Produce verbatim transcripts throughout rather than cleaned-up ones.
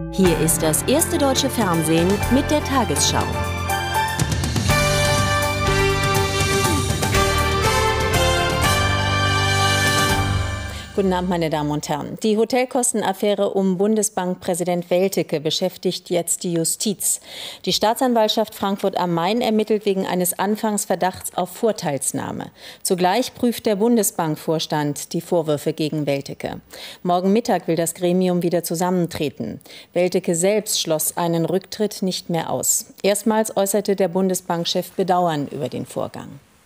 Hier ist das erste deutsche Fernsehen mit der Tagesschau. Guten Abend, meine Damen und Herren. Die Hotelkostenaffäre um Bundesbankpräsident Welteke beschäftigt jetzt die Justiz. Die Staatsanwaltschaft Frankfurt am Main ermittelt wegen eines Anfangsverdachts auf Vorteilsnahme. Zugleich prüft der Bundesbankvorstand die Vorwürfe gegen Welteke. Morgen Mittag will das Gremium wieder zusammentreten. Welteke selbst schloss einen Rücktritt nicht mehr aus. Erstmals äußerte der Bundesbankchef Bedauern über den Vorgang.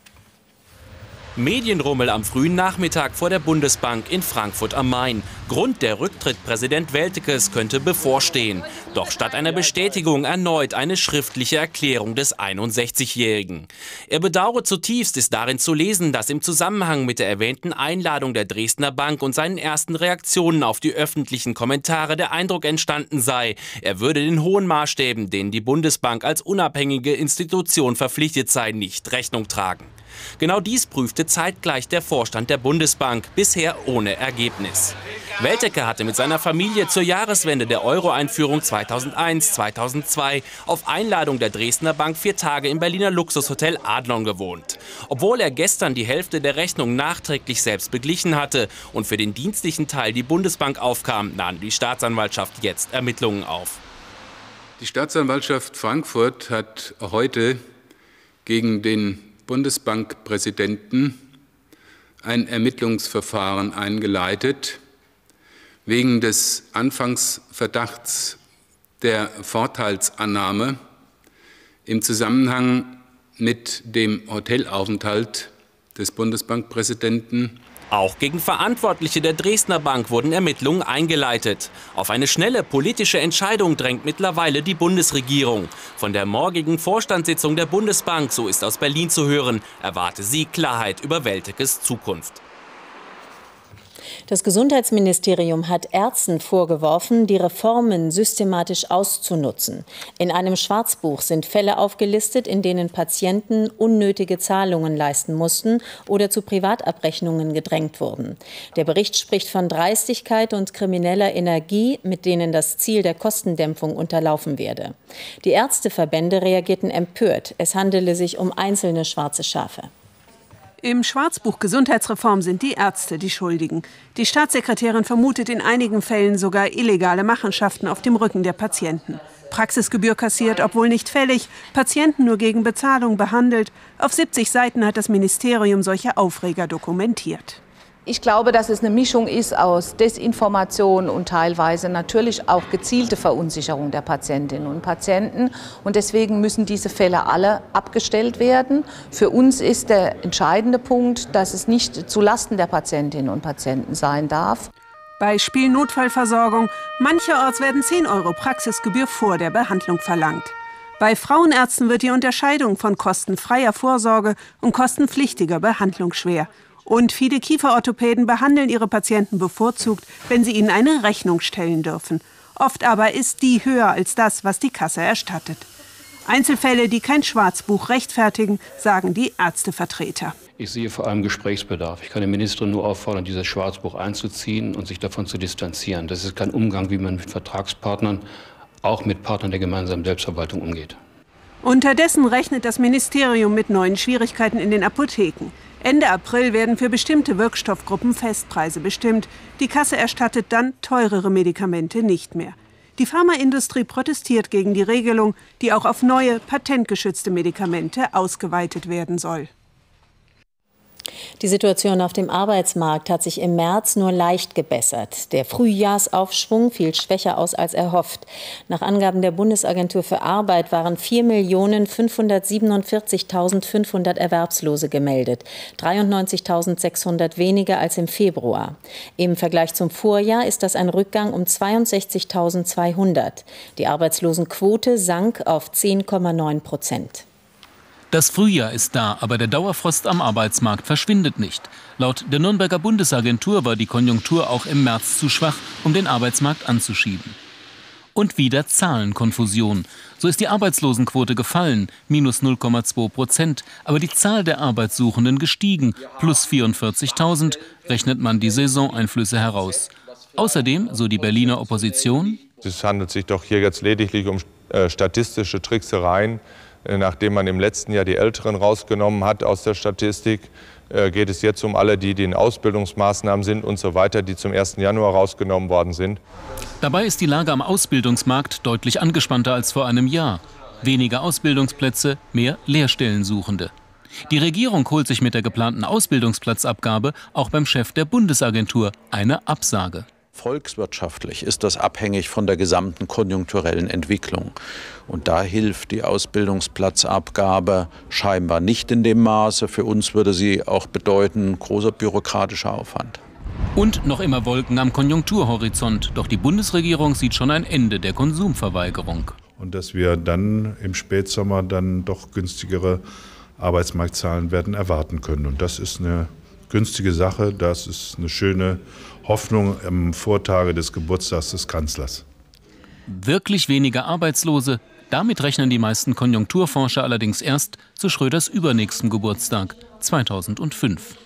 Medienrummel am frühen Nachmittag vor der Bundesbank in Frankfurt am Main. Grund: der Rücktritt Präsident Weltekes könnte bevorstehen. Doch statt einer Bestätigung erneut eine schriftliche Erklärung des einundsechzigjährigen. Er bedauere zutiefst, ist darin zu lesen, dass im Zusammenhang mit der erwähnten Einladung der Dresdner Bank und seinen ersten Reaktionen auf die öffentlichen Kommentare der Eindruck entstanden sei, er würde den hohen Maßstäben, denen die Bundesbank als unabhängige Institution verpflichtet sei, nicht Rechnung tragen. Genau dies prüfte zeitgleich der Vorstand der Bundesbank, bisher ohne Ergebnis. Welteke hatte mit seiner Familie zur Jahreswende der Euro-Einführung zweitausendeins zweitausendzwei auf Einladung der Dresdner Bank vier Tage im Berliner Luxushotel Adlon gewohnt. Obwohl er gestern die Hälfte der Rechnung nachträglich selbst beglichen hatte und für den dienstlichen Teil die Bundesbank aufkam, nahm die Staatsanwaltschaft jetzt Ermittlungen auf. Die Staatsanwaltschaft Frankfurt hat heute gegen den Bundesbankpräsidenten ein Ermittlungsverfahren eingeleitet wegen des Anfangsverdachts der Vorteilsannahme im Zusammenhang mit dem Hotelaufenthalt des Bundesbankpräsidenten. Auch gegen Verantwortliche der Dresdner Bank wurden Ermittlungen eingeleitet. Auf eine schnelle politische Entscheidung drängt mittlerweile die Bundesregierung. Von der morgigen Vorstandssitzung der Bundesbank, so ist aus Berlin zu hören, erwarte sie Klarheit über Weltekes Zukunft. Das Gesundheitsministerium hat Ärzten vorgeworfen, die Reformen systematisch auszunutzen. In einem Schwarzbuch sind Fälle aufgelistet, in denen Patienten unnötige Zahlungen leisten mussten oder zu Privatabrechnungen gedrängt wurden. Der Bericht spricht von Dreistigkeit und krimineller Energie, mit denen das Ziel der Kostendämpfung unterlaufen werde. Die Ärzteverbände reagierten empört. Es handele sich um einzelne schwarze Schafe. Im Schwarzbuch Gesundheitsreform sind die Ärzte die Schuldigen. Die Staatssekretärin vermutet in einigen Fällen sogar illegale Machenschaften auf dem Rücken der Patienten. Praxisgebühr kassiert, obwohl nicht fällig, Patienten nur gegen Bezahlung behandelt. Auf siebzig Seiten hat das Ministerium solche Aufreger dokumentiert. Ich glaube, dass es eine Mischung ist aus Desinformation und teilweise natürlich auch gezielte Verunsicherung der Patientinnen und Patienten. Und deswegen müssen diese Fälle alle abgestellt werden. Für uns ist der entscheidende Punkt, dass es nicht zulasten der Patientinnen und Patienten sein darf. Beispiel Notfallversorgung. Mancherorts werden zehn Euro Praxisgebühr vor der Behandlung verlangt. Bei Frauenärzten wird die Unterscheidung von kostenfreier Vorsorge und kostenpflichtiger Behandlung schwer. Und viele Kieferorthopäden behandeln ihre Patienten bevorzugt, wenn sie ihnen eine Rechnung stellen dürfen. Oft aber ist die höher als das, was die Kasse erstattet. Einzelfälle, die kein Schwarzbuch rechtfertigen, sagen die Ärztevertreter. Ich sehe vor allem Gesprächsbedarf. Ich kann die Ministerin nur auffordern, dieses Schwarzbuch einzuziehen und sich davon zu distanzieren. Das ist kein Umgang, wie man mit Vertragspartnern, auch mit Partnern der gemeinsamen Selbstverwaltung umgeht. Unterdessen rechnet das Ministerium mit neuen Schwierigkeiten in den Apotheken. Ende April werden für bestimmte Wirkstoffgruppen Festpreise bestimmt. Die Kasse erstattet dann teurere Medikamente nicht mehr. Die Pharmaindustrie protestiert gegen die Regelung, die auch auf neue, patentgeschützte Medikamente ausgeweitet werden soll. Die Situation auf dem Arbeitsmarkt hat sich im März nur leicht gebessert. Der Frühjahrsaufschwung fiel schwächer aus als erhofft. Nach Angaben der Bundesagentur für Arbeit waren vier Millionen fünfhundertsiebenundvierzigtausendfünfhundert Erwerbslose gemeldet, dreiundneunzigtausendsechshundert weniger als im Februar. Im Vergleich zum Vorjahr ist das ein Rückgang um zweiundsechzigtausendzweihundert. Die Arbeitslosenquote sank auf zehn Komma neun Prozent. Das Frühjahr ist da, aber der Dauerfrost am Arbeitsmarkt verschwindet nicht. Laut der Nürnberger Bundesagentur war die Konjunktur auch im März zu schwach, um den Arbeitsmarkt anzuschieben. Und wieder Zahlenkonfusion. So ist die Arbeitslosenquote gefallen, minus null Komma zwei Prozent, aber die Zahl der Arbeitssuchenden gestiegen, plus vierundvierzigtausend, rechnet man die Saisoneinflüsse heraus. Außerdem, so die Berliner Opposition, es handelt sich doch hier jetzt lediglich um äh, statistische Tricksereien. Äh, nachdem man im letzten Jahr die Älteren rausgenommen hat aus der Statistik, äh, geht es jetzt um alle, die, die in Ausbildungsmaßnahmen sind und so weiter, die zum ersten Januar rausgenommen worden sind. Dabei ist die Lage am Ausbildungsmarkt deutlich angespannter als vor einem Jahr. Weniger Ausbildungsplätze, mehr Lehrstellensuchende. Die Regierung holt sich mit der geplanten Ausbildungsplatzabgabe auch beim Chef der Bundesagentur eine Absage. Volkswirtschaftlich ist das abhängig von der gesamten konjunkturellen Entwicklung. Und da hilft die Ausbildungsplatzabgabe scheinbar nicht in dem Maße. Für uns würde sie auch bedeuten, großer bürokratischer Aufwand. Und noch immer Wolken am Konjunkturhorizont. Doch die Bundesregierung sieht schon ein Ende der Konsumverweigerung. Und dass wir dann im Spätsommer dann doch günstigere Arbeitsmarktzahlen werden erwarten können. Und das ist eine günstige Sache, das ist eine schöne Hoffnung am Vortage des Geburtstags des Kanzlers. Wirklich weniger Arbeitslose, damit rechnen die meisten Konjunkturforscher allerdings erst zu Schröders übernächstem Geburtstag zweitausendfünf.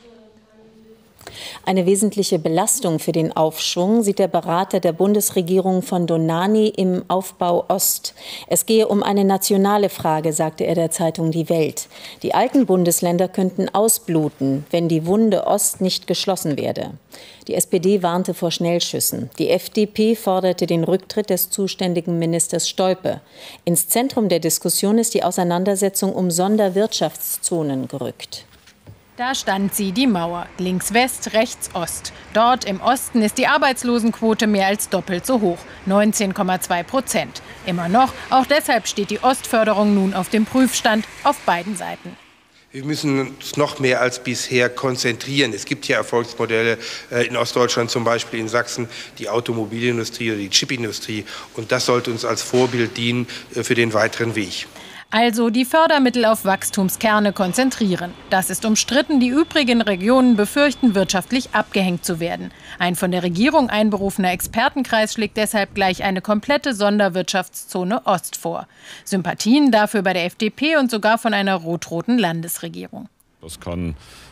Eine wesentliche Belastung für den Aufschwung sieht der Berater der Bundesregierung von Donani im Aufbau Ost. Es gehe um eine nationale Frage, sagte er der Zeitung Die Welt. Die alten Bundesländer könnten ausbluten, wenn die Wunde Ost nicht geschlossen werde. Die S P D warnte vor Schnellschüssen. Die F D P forderte den Rücktritt des zuständigen Ministers Stolpe. Ins Zentrum der Diskussion ist die Auseinandersetzung um Sonderwirtschaftszonen gerückt. Da stand sie, die Mauer, links West, rechts Ost. Dort im Osten ist die Arbeitslosenquote mehr als doppelt so hoch, neunzehn Komma zwei Prozent. Immer noch, auch deshalb steht die Ostförderung nun auf dem Prüfstand auf beiden Seiten. Wir müssen uns noch mehr als bisher konzentrieren. Es gibt ja Erfolgsmodelle in Ostdeutschland, zum Beispiel in Sachsen, die Automobilindustrie oder die Chipindustrie. Und das sollte uns als Vorbild dienen für den weiteren Weg. Also die Fördermittel auf Wachstumskerne konzentrieren. Das ist umstritten. Die übrigen Regionen befürchten, wirtschaftlich abgehängt zu werden. Ein von der Regierung einberufener Expertenkreis schlägt deshalb gleich eine komplette Sonderwirtschaftszone Ost vor. Sympathien dafür bei der F D P und sogar von einer rot-roten Landesregierung. Das kann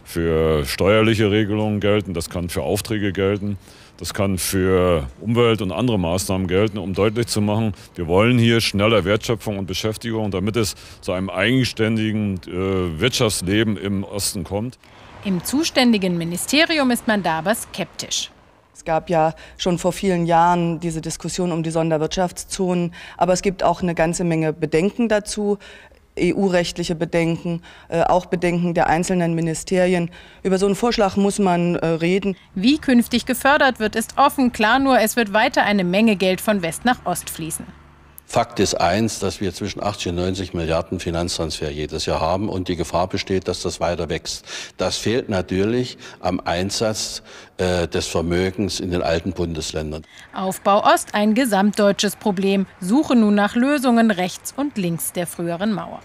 für steuerliche Regelungen gelten, das kann für Aufträge gelten. Das kann für Umwelt- und andere Maßnahmen gelten, um deutlich zu machen, wir wollen hier schneller Wertschöpfung und Beschäftigung, damit es zu einem eigenständigen äh, Wirtschaftsleben im Osten kommt. Im zuständigen Ministerium ist man da aber skeptisch. Es gab ja schon vor vielen Jahren diese Diskussion um die Sonderwirtschaftszonen, aber es gibt auch eine ganze Menge Bedenken dazu. E U-rechtliche Bedenken, äh, auch Bedenken der einzelnen Ministerien. Über so einen Vorschlag muss man äh, reden. Wie künftig gefördert wird, ist offen. Klar nur, es wird weiter eine Menge Geld von West nach Ost fließen. Fakt ist eins, dass wir zwischen achtzig und neunzig Milliarden Finanztransfer jedes Jahr haben und die Gefahr besteht, dass das weiter wächst. Das fehlt natürlich am Einsatz äh, des Vermögens in den alten Bundesländern. Aufbau Ost, ein gesamtdeutsches Problem. Suche nun nach Lösungen rechts und links der früheren Mauer.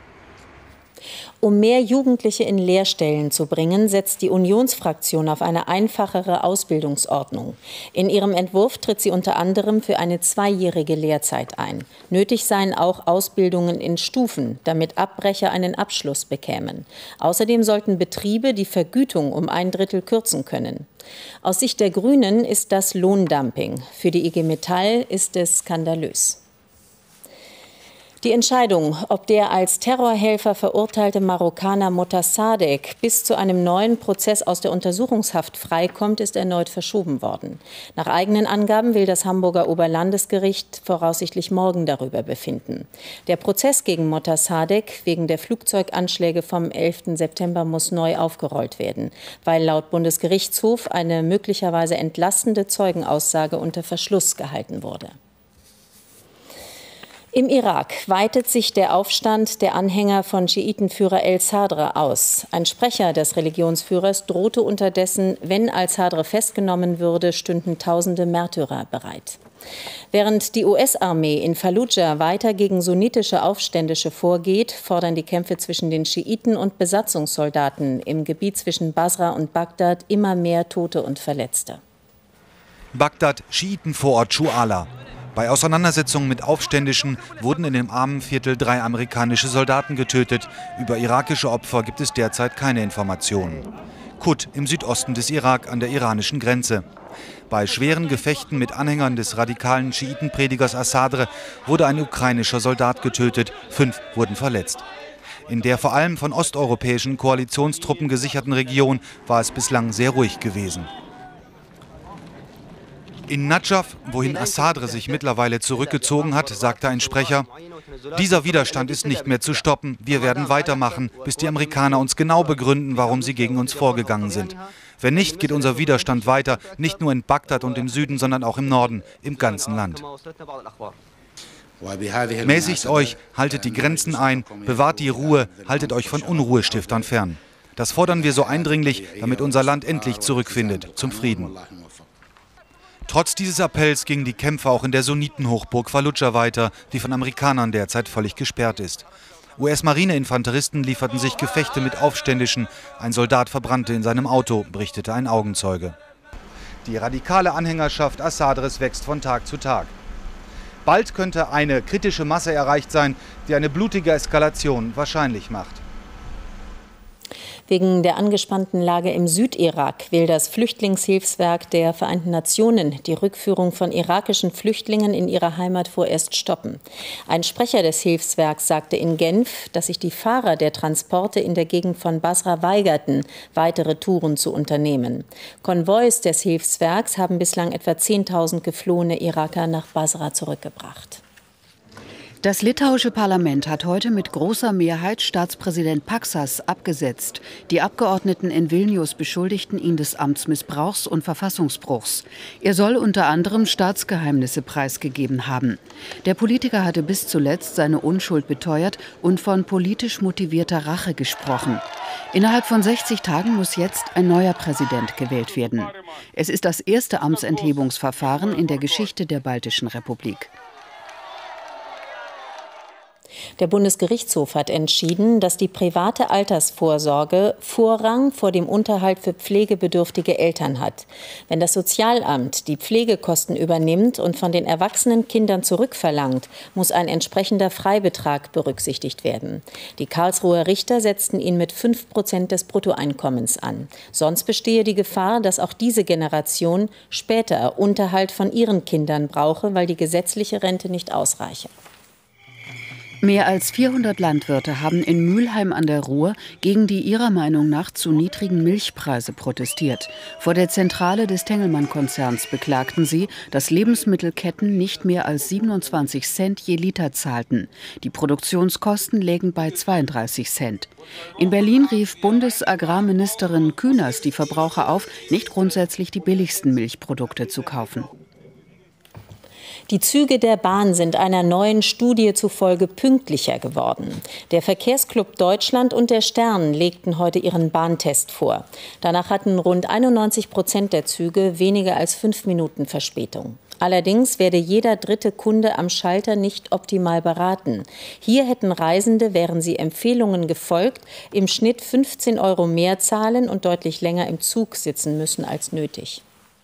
Um mehr Jugendliche in Lehrstellen zu bringen, setzt die Unionsfraktion auf eine einfachere Ausbildungsordnung. In ihrem Entwurf tritt sie unter anderem für eine zweijährige Lehrzeit ein. Nötig seien auch Ausbildungen in Stufen, damit Abbrecher einen Abschluss bekämen. Außerdem sollten Betriebe die Vergütung um ein Drittel kürzen können. Aus Sicht der Grünen ist das Lohndumping. Für die I G Metall ist es skandalös. Die Entscheidung, ob der als Terrorhelfer verurteilte Marokkaner Motassadegh bis zu einem neuen Prozess aus der Untersuchungshaft freikommt, ist erneut verschoben worden. Nach eigenen Angaben will das Hamburger Oberlandesgericht voraussichtlich morgen darüber befinden. Der Prozess gegen Motassadegh wegen der Flugzeuganschläge vom elften September muss neu aufgerollt werden, weil laut Bundesgerichtshof eine möglicherweise entlastende Zeugenaussage unter Verschluss gehalten wurde. Im Irak weitet sich der Aufstand der Anhänger von Schiitenführer el-Sadr aus. Ein Sprecher des Religionsführers drohte unterdessen, wenn al-Sadr festgenommen würde, stünden tausende Märtyrer bereit. Während die U S-Armee in Fallujah weiter gegen sunnitische Aufständische vorgeht, fordern die Kämpfe zwischen den Schiiten und Besatzungssoldaten im Gebiet zwischen Basra und Bagdad immer mehr Tote und Verletzte. Bagdad, Schiitenvorort Shu'ala. Bei Auseinandersetzungen mit Aufständischen wurden in dem armen Viertel drei amerikanische Soldaten getötet. Über irakische Opfer gibt es derzeit keine Informationen. Kut im Südosten des Irak an der iranischen Grenze. Bei schweren Gefechten mit Anhängern des radikalen Schiitenpredigers Assadr wurde ein ukrainischer Soldat getötet, fünf wurden verletzt. In der vor allem von osteuropäischen Koalitionstruppen gesicherten Region war es bislang sehr ruhig gewesen. In Nadschaf, wohin Assadr sich mittlerweile zurückgezogen hat, sagte ein Sprecher: Dieser Widerstand ist nicht mehr zu stoppen. Wir werden weitermachen, bis die Amerikaner uns genau begründen, warum sie gegen uns vorgegangen sind. Wenn nicht, geht unser Widerstand weiter, nicht nur in Bagdad und im Süden, sondern auch im Norden, im ganzen Land. Mäßigt euch, haltet die Grenzen ein, bewahrt die Ruhe, haltet euch von Unruhestiftern fern. Das fordern wir so eindringlich, damit unser Land endlich zurückfindet zum Frieden. Trotz dieses Appells gingen die Kämpfe auch in der Sunnitenhochburg Fallujah weiter, die von Amerikanern derzeit völlig gesperrt ist. U S-Marineinfanteristen lieferten sich Gefechte mit Aufständischen. Ein Soldat verbrannte in seinem Auto, berichtete ein Augenzeuge. Die radikale Anhängerschaft Assadres wächst von Tag zu Tag. Bald könnte eine kritische Masse erreicht sein, die eine blutige Eskalation wahrscheinlich macht. Wegen der angespannten Lage im Südirak will das Flüchtlingshilfswerk der Vereinten Nationen die Rückführung von irakischen Flüchtlingen in ihre Heimat vorerst stoppen. Ein Sprecher des Hilfswerks sagte in Genf, dass sich die Fahrer der Transporte in der Gegend von Basra weigerten, weitere Touren zu unternehmen. Konvois des Hilfswerks haben bislang etwa zehntausend geflohene Iraker nach Basra zurückgebracht. Das litauische Parlament hat heute mit großer Mehrheit Staatspräsident Paksas abgesetzt. Die Abgeordneten in Vilnius beschuldigten ihn des Amtsmissbrauchs und Verfassungsbruchs. Er soll unter anderem Staatsgeheimnisse preisgegeben haben. Der Politiker hatte bis zuletzt seine Unschuld beteuert und von politisch motivierter Rache gesprochen. Innerhalb von sechzig Tagen muss jetzt ein neuer Präsident gewählt werden. Es ist das erste Amtsenthebungsverfahren in der Geschichte der Baltischen Republik. Der Bundesgerichtshof hat entschieden, dass die private Altersvorsorge Vorrang vor dem Unterhalt für pflegebedürftige Eltern hat. Wenn das Sozialamt die Pflegekosten übernimmt und von den erwachsenen Kindern zurückverlangt, muss ein entsprechender Freibetrag berücksichtigt werden. Die Karlsruher Richter setzten ihn mit fünf Prozent des Bruttoeinkommens an. Sonst bestehe die Gefahr, dass auch diese Generation später Unterhalt von ihren Kindern brauche, weil die gesetzliche Rente nicht ausreiche. Mehr als vierhundert Landwirte haben in Mülheim an der Ruhr gegen die ihrer Meinung nach zu niedrigen Milchpreise protestiert. Vor der Zentrale des Tengelmann-Konzerns beklagten sie, dass Lebensmittelketten nicht mehr als siebenundzwanzig Cent je Liter zahlten. Die Produktionskosten lägen bei zweiunddreißig Cent. In Berlin rief Bundesagrarministerin Künast die Verbraucher auf, nicht grundsätzlich die billigsten Milchprodukte zu kaufen. Die Züge der Bahn sind einer neuen Studie zufolge pünktlicher geworden. Der Verkehrsclub Deutschland und der Stern legten heute ihren Bahntest vor. Danach hatten rund einundneunzig Prozent der Züge weniger als fünf Minuten Verspätung. Allerdings werde jeder dritte Kunde am Schalter nicht optimal beraten. Hier hätten Reisende, wären sie Empfehlungen gefolgt, im Schnitt fünfzehn Euro mehr zahlen und deutlich länger im Zug sitzen müssen als nötig.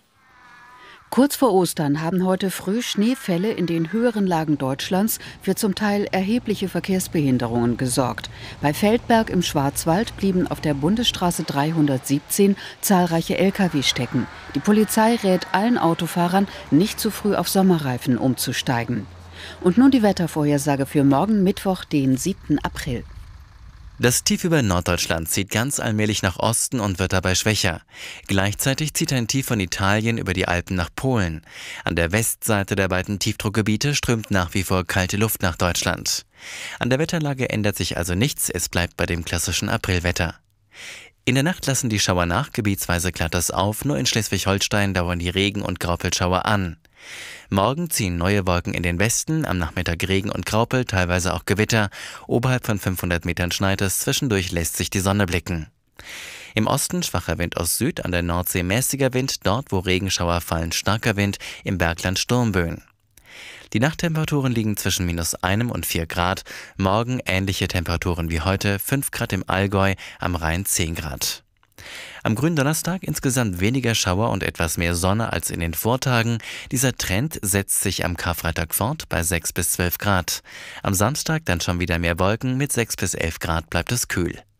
Kurz vor Ostern haben heute früh Schneefälle in den höheren Lagen Deutschlands für zum Teil erhebliche Verkehrsbehinderungen gesorgt. Bei Feldberg im Schwarzwald blieben auf der Bundesstraße dreihundertsiebzehn zahlreiche L K W stecken. Die Polizei rät allen Autofahrern, nicht zu früh auf Sommerreifen umzusteigen. Und nun die Wettervorhersage für morgen Mittwoch, den siebten April. Das Tief über Norddeutschland zieht ganz allmählich nach Osten und wird dabei schwächer. Gleichzeitig zieht ein Tief von Italien über die Alpen nach Polen. An der Westseite der beiden Tiefdruckgebiete strömt nach wie vor kalte Luft nach Deutschland. An der Wetterlage ändert sich also nichts, es bleibt bei dem klassischen Aprilwetter. In der Nacht lassen die Schauer nach, gebietsweise klart es auf, nur in Schleswig-Holstein dauern die Regen- und Graupelschauer an. Morgen ziehen neue Wolken in den Westen, am Nachmittag Regen und Graupel, teilweise auch Gewitter. Oberhalb von fünfhundert Metern schneit es, zwischendurch lässt sich die Sonne blicken. Im Osten schwacher Wind aus Süd, an der Nordsee mäßiger Wind, dort wo Regenschauer fallen starker Wind, im Bergland Sturmböen. Die Nachttemperaturen liegen zwischen minus einem und vier Grad, morgen ähnliche Temperaturen wie heute, fünf Grad im Allgäu, am Rhein zehn Grad. Am Gründonnerstag insgesamt weniger Schauer und etwas mehr Sonne als in den Vortagen. Dieser Trend setzt sich am Karfreitag fort bei sechs bis zwölf Grad. Am Samstag dann schon wieder mehr Wolken, mit sechs bis elf Grad bleibt es kühl.